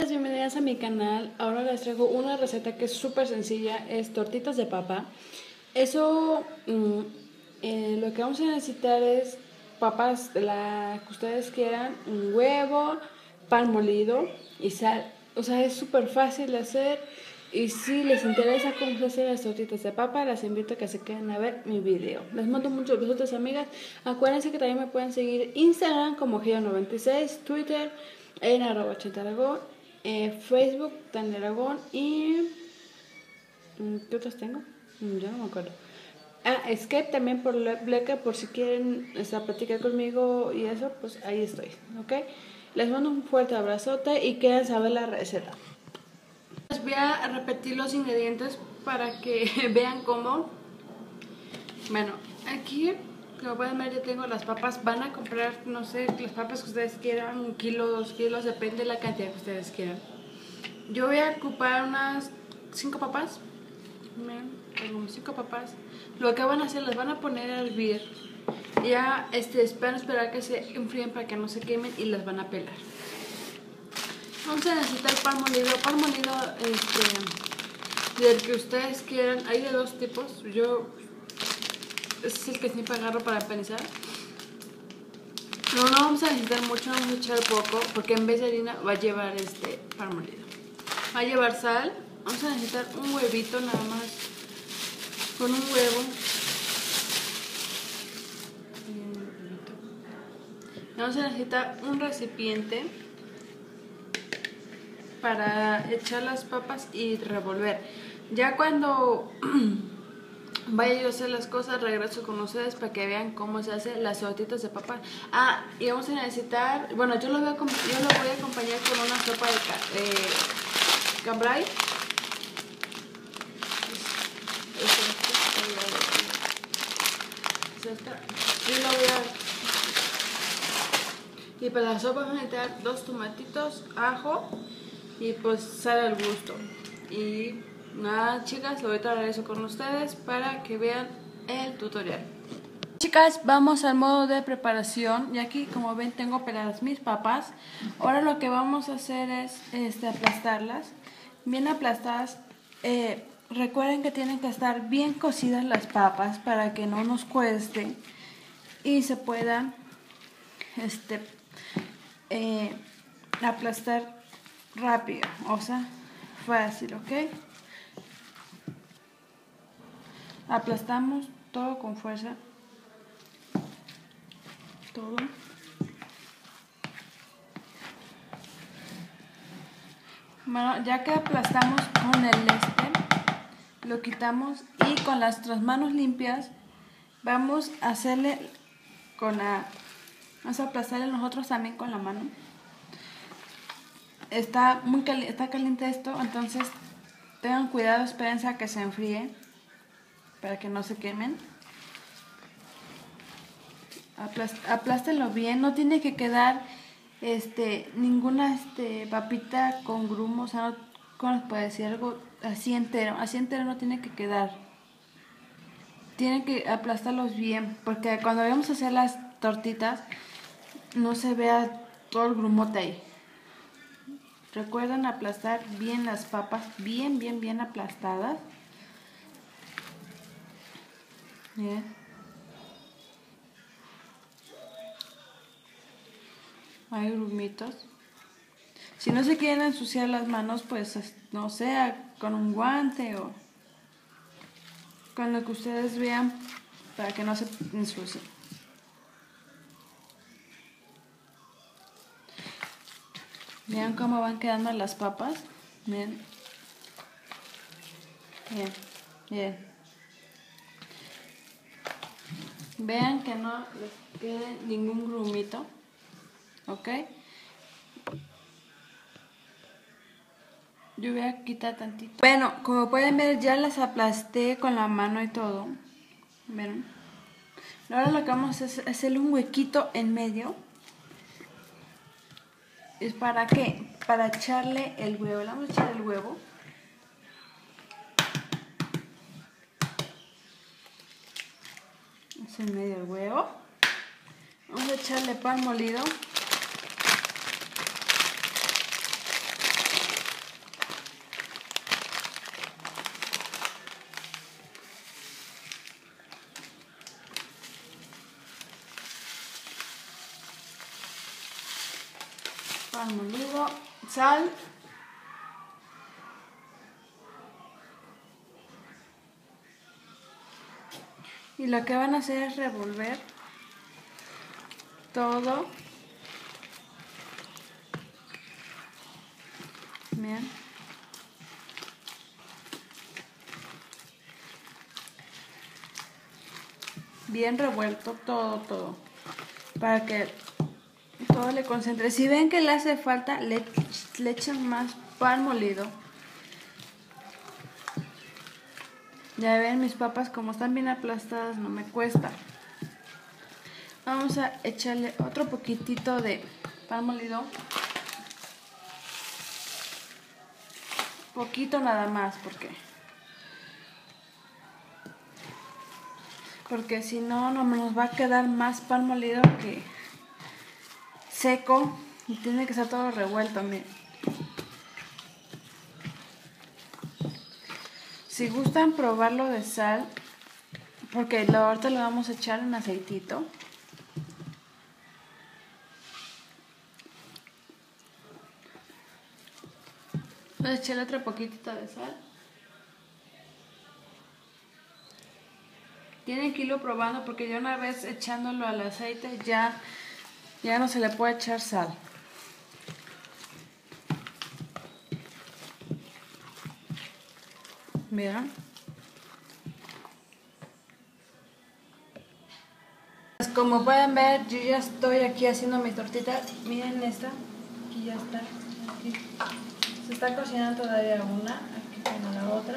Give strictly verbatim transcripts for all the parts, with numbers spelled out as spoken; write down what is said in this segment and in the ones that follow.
chicas, bienvenidas a mi canal. Ahora les traigo una receta que es súper sencilla, es tortitas de papa. Eso, mm, eh, lo que vamos a necesitar es papas de la que ustedes quieran, un huevo, pan molido y sal. O sea, es súper fácil de hacer y si les interesa cómo se hacen las tortitas de papa, las invito a que se queden a ver mi video. Les mando muchos besos, amigas. Acuérdense que también me pueden seguir Instagram como Gio noventa y seis, Twitter en arroba ochenta Aragón, eh, Facebook Tan Aragón y... ¿qué otros tengo? Yo no me acuerdo. Ah, Skype también por Bleca, por si quieren o sea, platicar conmigo y eso, pues ahí estoy, ¿ok? Les mando un fuerte abrazote y quieren saber la receta. Les voy a repetir los ingredientes para que vean cómo. Bueno, aquí, como pueden ver, yo tengo las papas. Van a comprar, no sé, las papas que ustedes quieran, un kilo, dos kilos, depende de la cantidad que ustedes quieran. Yo voy a ocupar unas cinco papas. Miren, tengo mis cinco papas. Lo que van a hacer, las van a poner a hervir. Ya este, esperan esperar que se enfríen para que no se quemen y las van a pelar. Vamos a necesitar pan molido. Pan molido, este, del que ustedes quieran. Hay de dos tipos. Yo, este es el que siempre agarro para empanizar. No, no vamos a necesitar mucho, vamos a echar poco, porque en vez de harina va a llevar este pan molido. Va a llevar sal. Vamos a necesitar un huevito nada más. Con un huevo. Vamos a necesitar un recipiente para echar las papas y revolver. Ya cuando vaya yo a hacer las cosas, regreso con ustedes para que vean cómo se hacen las tortitas de papa. Ah, y vamos a necesitar, bueno, yo lo voy a, yo lo voy a acompañar con una sopa de eh, cambray. Y lo voy a... Y para la sopa vamos a necesitar dos tomatitos, ajo y pues sal al gusto. Y nada, chicas, lo voy a traer eso con ustedes para que vean el tutorial. Chicas, vamos al modo de preparación. Y aquí, como ven, tengo peladas mis papas. Ahora lo que vamos a hacer es este, aplastarlas. Bien aplastadas. Eh, recuerden que tienen que estar bien cocidas las papas para que no nos cueste y se puedan este, eh, aplastar rápido, o sea, fácil, ¿ok? Aplastamos todo con fuerza, todo. Bueno, ya que aplastamos con el este, lo quitamos y con las otras manos limpias vamos a hacerle con la, vamos a aplastarle nosotros también con la mano. Está muy cali está caliente esto, entonces tengan cuidado, espérense a que se enfríe para que no se quemen. Aplast aplástenlo bien, no tiene que quedar este ninguna este papita con grumos, o sea, no, ¿cómo les puedo decir? Algo así entero, así entero no tiene que quedar. Tienen que aplastarlos bien, porque cuando vayamos a hacer las tortitas no se vea todo el grumote ahí. Recuerden aplastar bien las papas, bien, bien, bien aplastadas. Bien. Hay grumitos. Si no se quieren ensuciar las manos, pues no sé, con un guante o con lo que ustedes vean para que no se ensucien. Vean cómo van quedando las papas. Bien. Bien. Bien. Vean que no les quede ningún grumito. ¿Ok? Yo voy a quitar tantito. Bueno, como pueden ver, ya las aplasté con la mano y todo. ¿Ven? Ahora lo que vamos a hacer es hacerle un huequito en medio. ¿Es para qué? Para echarle el huevo. Le vamos a echar el huevo. Es en medio el huevo. Vamos a echarle pan molido. pan molido, sal. Y lo que van a hacer es revolver todo. Bien. Bien revuelto todo, todo. Para que todo le concentre. Si ven que le hace falta, le, le echan más pan molido. Ya ven, mis papas como están bien aplastadas, no me cuesta. Vamos a echarle otro poquitito de pan molido. Poquito nada más, porque porque si no, no nos va a quedar más pan molido que seco y tiene que estar todo revuelto. Miren. Si gustan probarlo de sal, porque ahorita le vamos a echar un aceitito. Voy a echarle otro poquitito de sal. Tienen que irlo probando porque ya una vez echándolo al aceite ya, ya no se le puede echar sal. Vean. Pues como pueden ver, yo ya estoy aquí haciendo mi tortita. Miren esta, aquí ya está. Aquí. Se está cocinando todavía una, aquí tengo la otra.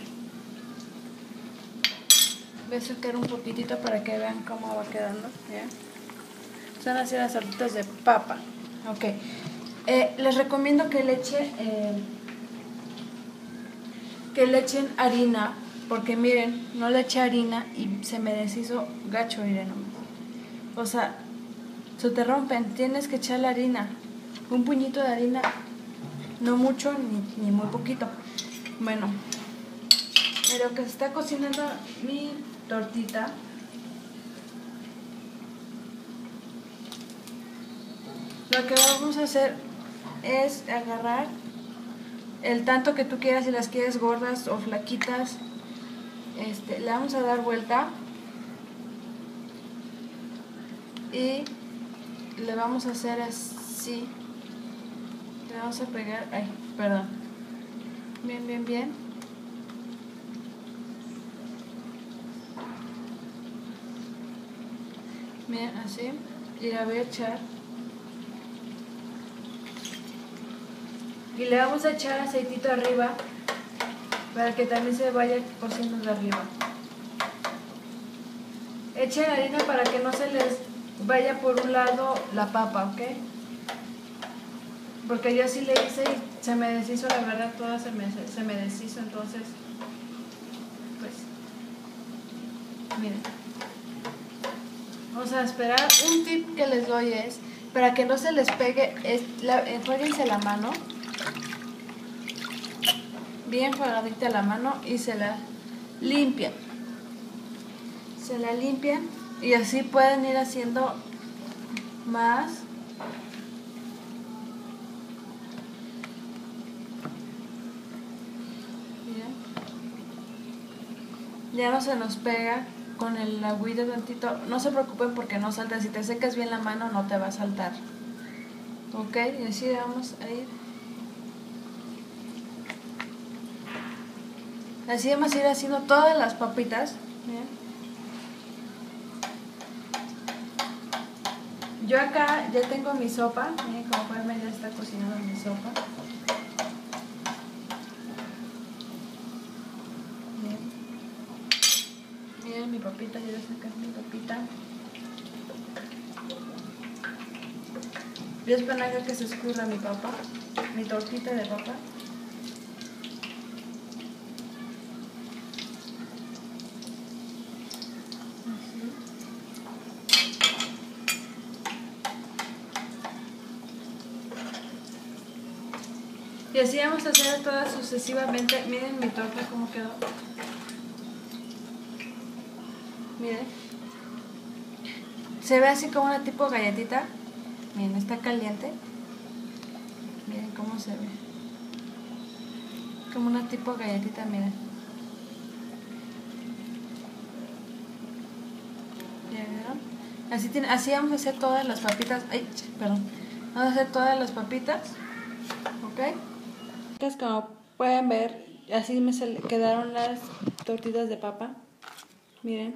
Voy a sacar un poquitito para que vean cómo va quedando. ¿Ya? Son así las tortitas de papa. Ok. Eh, les recomiendo que le echen eh, que le echen harina, porque miren, no le eché harina y se me deshizo gacho, miren nomás. O sea, se te rompen, tienes que echar la harina, un puñito de harina, no mucho ni, ni muy poquito. Bueno, pero que se está cocinando mi tortita. Lo que vamos a hacer es agarrar el tanto que tú quieras, si las quieres gordas o flaquitas, este, le vamos a dar vuelta y le vamos a hacer así, le vamos a pegar, ay, perdón, bien, bien, bien, bien, así, y la voy a echar, y le vamos a echar aceitito arriba, para que también se vaya cociendo de arriba. Echen harina para que no se les vaya por un lado la papa, ¿ok? Porque yo sí le hice y se me deshizo, la verdad, toda se me, se me deshizo, entonces, pues, miren. Vamos a esperar. Un tip que les doy es, para que no se les pegue, es la, enjuáguense la mano, bien enjuagadita la mano y se la limpian. Se la limpian y así pueden ir haciendo más. Miren. Ya no se nos pega con el agüita tantito. No se preocupen porque no salta. Si te secas bien la mano no te va a saltar. Ok, y así vamos a ir. Así vamos a ir haciendo todas las papitas. Miren. Yo acá ya tengo mi sopa, miren, como pueden ver ya está cocinando mi sopa. Miren, miren mi papita, ya voy a sacar mi papita. Voy a esperar a que se escurra mi papa, mi tortita de papa. Y así vamos a hacer todas sucesivamente. Miren mi torta cómo quedó. Miren. Se ve así como una tipo galletita. Miren, está caliente. cómo se ve. Como una tipo galletita, miren. ¿Ya vieron? Así, tiene, así vamos a hacer todas las papitas. Ay, perdón. Vamos a hacer todas las papitas. ¿Ok? Entonces, como pueden ver, así me quedaron las tortitas de papa. Miren.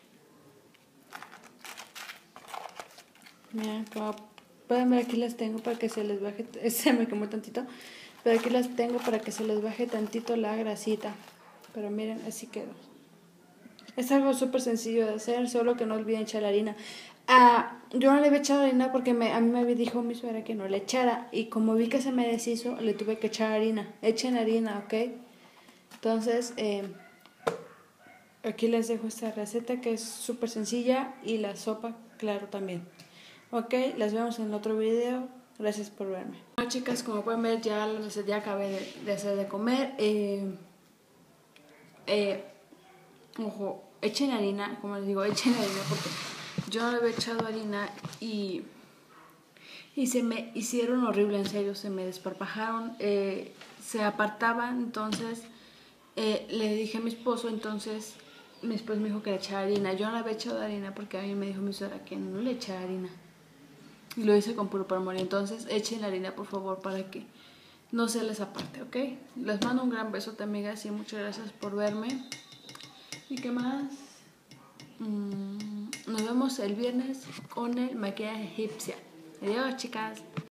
Miren, como pueden ver, aquí las tengo para que se les baje. Se me quemó tantito. Pero aquí las tengo para que se les baje tantito la grasita. Pero miren, así quedó. Es algo súper sencillo de hacer, solo que no olviden echar la harina. Ah, yo no le había echado harina porque me, a mí me dijo mi suegra que no le echara. Y como vi que se me deshizo, le tuve que echar harina. Echen harina, ¿ok? Entonces, eh, aquí les dejo esta receta que es súper sencilla. Y la sopa, claro, también. Ok, las vemos en otro video. Gracias por verme. Bueno, chicas, como pueden ver, ya, ya acabé de, de hacer de comer. Eh, eh, ojo, echen harina, como les digo, echen harina porque yo no le había echado harina y, y se me hicieron horrible, en serio, se me desparpajaron, eh, se apartaban. Entonces eh, le dije a mi esposo, entonces mi esposo me dijo que le echara harina. Yo no le había echado harina porque a mí me dijo mi suegra que no le echara harina. Y lo hice con puro por amor. Entonces echen la harina, por favor, para que no se les aparte, ¿ok? Les mando un gran besote, amigas, y muchas gracias por verme. ¿Y qué más? Mm, nos vemos el viernes con el maquillaje egipcia. Adiós, chicas.